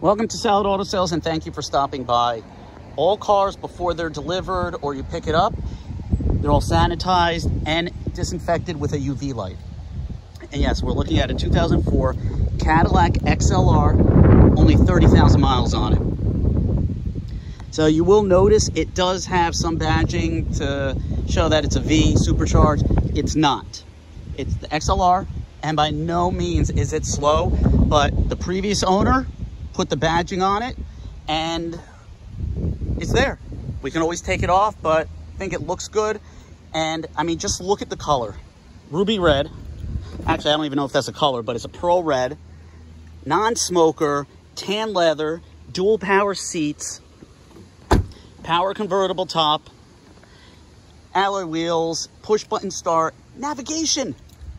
Welcome to Salit Auto Sales, and thank you for stopping by. All cars, before they're delivered or you pick it up, they're all sanitized and disinfected with a UV light. And yes, we're looking at a 2004 Cadillac XLR, only 30,000 miles on it. So you will notice it does have some badging to show that it's a V supercharged. It's not. It's the XLR, and by no means is it slow, but the previous owner put the badging on it and it's there. We can always take it off, but I think it looks good. And I mean, just look at the color. Ruby red. Actually, I don't even know if that's a color, but it's a pearl red, non-smoker, tan leather, dual power seats, power convertible top, alloy wheels, push button start, navigation.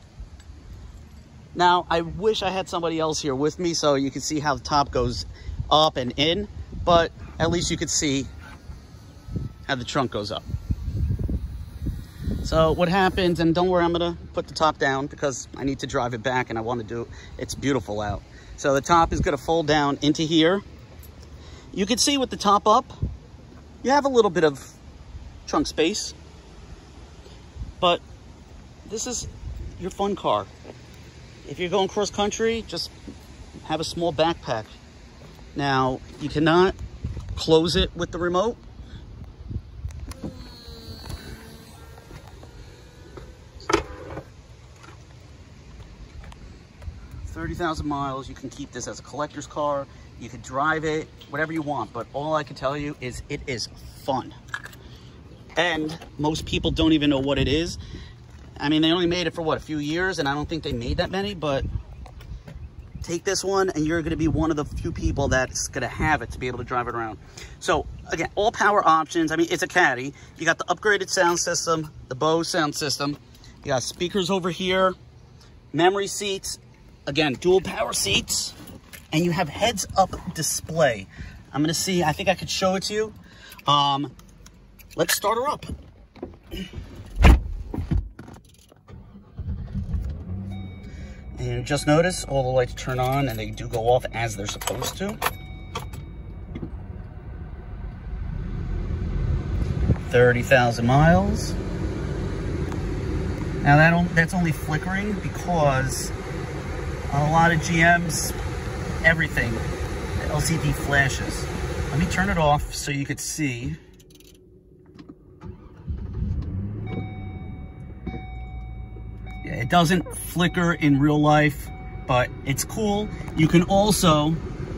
Now, I wish I had somebody else here with me so you can see how the top goes up and in, but at least you could see how the trunk goes up. So what happens, and don't worry, I'm gonna put the top down because I need to drive it back and I want to do, it's beautiful out. So the top is gonna fold down into here. You can see with the top up, you have a little bit of trunk space, but this is your fun car. If you're going cross country, just have a small backpack. Now, you cannot close it with the remote. $30,000 miles, you can keep this as a collector's car. You can drive it, whatever you want, but all I can tell you is it is fun. And most people don't even know what it is. I mean, they only made it for what, a few years, and I don't think they made that many, but take this one and you're gonna be one of the few people that's gonna have it to be able to drive it around. So again, all power options. I mean, it's a Caddy. You got the upgraded sound system, the Bose sound system. You got speakers over here, memory seats, again, dual power seats, and you have heads up display. I'm gonna see, I think I could show it to you. Let's start her up. And just notice all the lights turn on and they do go off as they're supposed to. 30,000 miles. Now that's only flickering because on a lot of GMs, everything, the LCD flashes. Let me turn it off so you could see. Yeah, it doesn't flicker in real life, but it's cool. You can also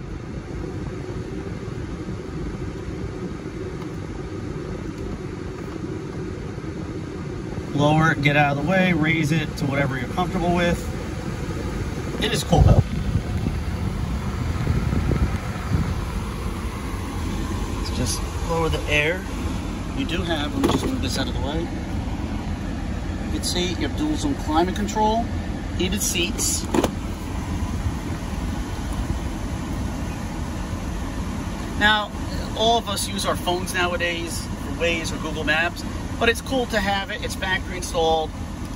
lower it, get out of the way, raise it to whatever you're comfortable with. It is cool though. Let's just lower the air. You do have, let me just move this out of the way. You can see you have dual zone climate control, heated seats. Now, all of us use our phones nowadays for Waze or Google Maps, but it's cool to have it. It's factory installed.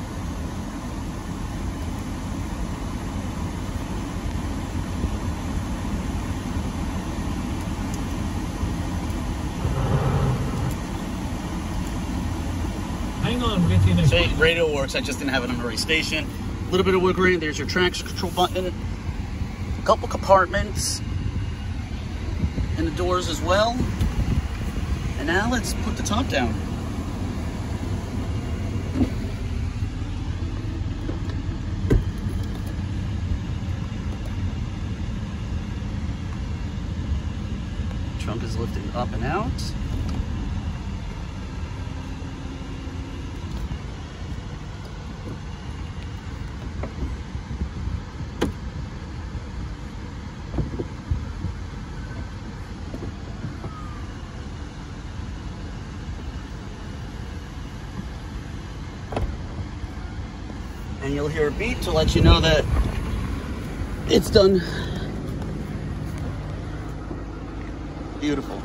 Hang on, we'll get to you next. So radio works, I just didn't have it on the right station. A little bit of wiggle room, there's your traction control button. A couple compartments. And the doors as well. And now let's put the top down. Trunk is lifted up and out. And you'll hear a beep to let you know that it's done. Beautiful.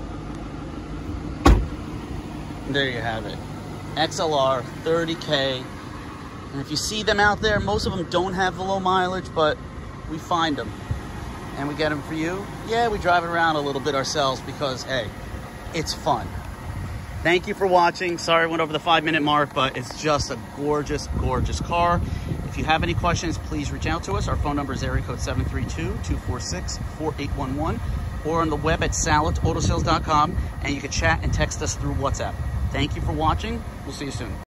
There you have it. XLR, 30K. And if you see them out there, most of them don't have the low mileage, but we find them. and we get them for you. Yeah, we drive it around a little bit ourselves because, hey, it's fun. Thank you for watching. Sorry I went over the 5-minute mark, but it's just a gorgeous, gorgeous car. If you have any questions, please reach out to us. Our phone number is area code 732-246-4811, or on the web at salitautosales.com, and you can chat and text us through WhatsApp. Thank you for watching. We'll see you soon.